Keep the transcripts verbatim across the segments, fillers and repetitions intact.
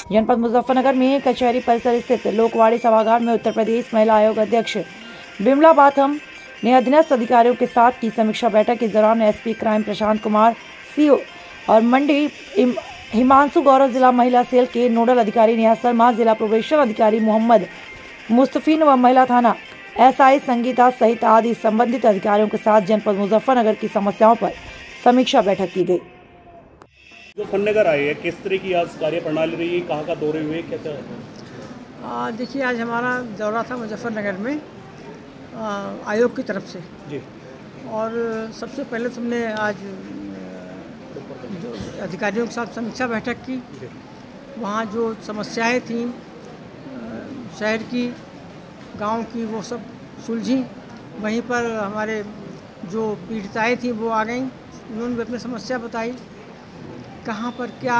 जनपद मुजफ्फरनगर में कचहरी परिसर स्थित लोकवाणी सभागार में उत्तर प्रदेश महिला आयोग अध्यक्ष बिमला बाथम ने अधीनस्थ अधिकारियों के साथ की समीक्षा बैठक के दौरान SP crime Prashant Kumar, CO और मंडी हिमांशु गौरव, जिला महिला सेल के नोडल अधिकारी नेहा शर्मा, जिला प्रोबेशन अधिकारी मोहम्मद मुस्तफीन व महिला थाना एसआई संगीता सहित आदि संबंधित अधिकारियों के साथ जनपद मुजफ्फरनगर की समस्याओं पर समीक्षा बैठक की गई। जो फनगर आए हैं, किस तरह की आज कार्य प्रणाली रही है, कहाँ का दौरे हुए, कैसा? देखिए, आज हमारा दौरा था मुजफ्फरनगर में आ, आयोग की तरफ से जी। और सबसे पहले तुमने आज जो अधिकारियों के साथ समीक्षा बैठक की, वहाँ जो समस्याएं थीं शहर की, गांव की, वो सब सुलझी। वहीं पर हमारे जो पीड़िताएं थीं वो आ गईं, उन्होंने भी अपनी समस्या बताई, कहाँ पर क्या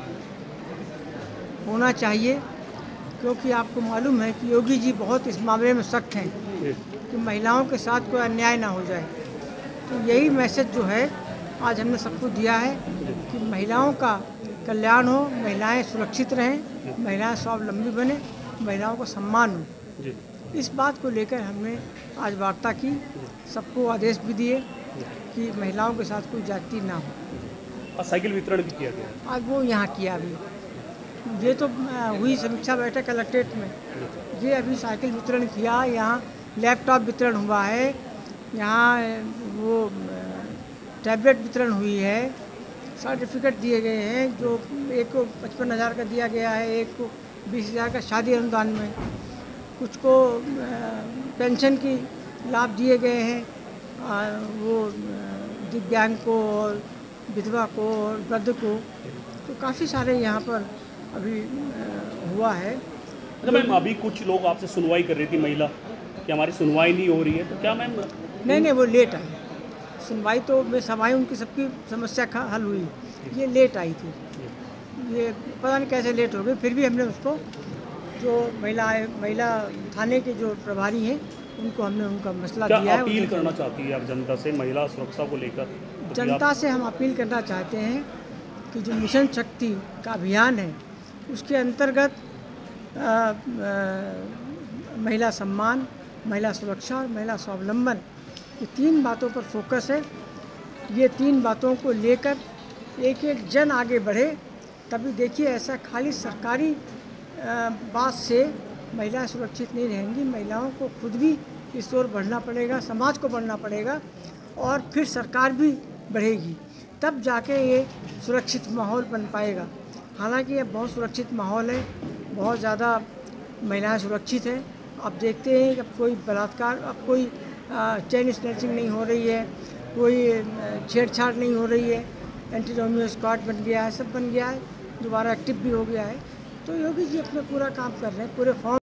होना चाहिए, क्योंकि आपको मालूम है कि योगी जी बहुत इस मामले में सख्त हैं कि महिलाओं के साथ कोई अन्याय ना हो जाए। तो यही मैसेज जो है आज हमने सबको दिया है कि महिलाओं का कल्याण हो, महिलाएं सुरक्षित रहें, महिलाएं स्वावलंबी बने, महिलाओं को सम्मान हो। इस बात को लेकर हमने आज वार्ता की, सबको आदेश भी दिए कि महिलाओं के साथ कोई जाति ना हो। साइकिल वितरण भी किया गया आज वो यहाँ किया अभी, ये तो हुई समीक्षा बैठक कलेक्ट्रेट में, ये अभी साइकिल वितरण किया, यहाँ लैपटॉप वितरण हुआ है, यहाँ वो टैबलेट वितरण हुई है, सर्टिफिकेट दिए गए हैं, जो एक को पचपन हज़ार का दिया गया है, एक को बीस हज़ार का शादी अनुदान में, कुछ को पेंशन की लाभ दिए गए हैं, वो दिव्यांग को और विधवा को और वृद्ध को, तो काफ़ी सारे यहाँ पर अभी हुआ है। तो मैम, अभी कुछ लोग आपसे सुनवाई कर रही थी महिला कि हमारी सुनवाई नहीं हो रही है, तो क्या मैम? नहीं नहीं, वो लेट आई सुनवाई, तो मैं सभाएं उनकी सबकी समस्या का हल हुई, ये लेट आई थी, ये पता नहीं कैसे लेट हो गई। फिर भी हमने उसको जो महिला महिला थाने के जो प्रभारी हैं उनको हमने उनका मसला क्या दिया है। अपील करना चाहती है आप जनता से महिला सुरक्षा को लेकर? जनता से हम अपील करना चाहते हैं कि जो मिशन शक्ति का अभियान है उसके अंतर्गत महिला सम्मान, महिला सुरक्षा और महिला स्वावलंबन, ये तीन बातों पर फोकस है। ये तीन बातों को लेकर एक एक जन आगे बढ़े, तभी देखिए ऐसा खाली सरकारी बात से महिलाएं सुरक्षित नहीं रहेंगी। महिलाओं को खुद भी इस ओर बढ़ना पड़ेगा, समाज को बढ़ना पड़ेगा और फिर सरकार भी बढ़ेगी, तब जाके ये सुरक्षित माहौल बन पाएगा। हालांकि ये बहुत सुरक्षित माहौल है, बहुत ज़्यादा महिलाएं सुरक्षित हैं। अब देखते हैं कि अब कोई बलात्कार, अब कोई चेन स्नैचिंग नहीं हो रही है, कोई छेड़छाड़ नहीं हो रही है, एंटी रोमियो स्क्वाड बन गया है, सब बन गया है, दोबारा एक्टिव भी हो गया है। तो योगी जी अपना पूरा काम कर रहे हैं, पूरे फॉर्म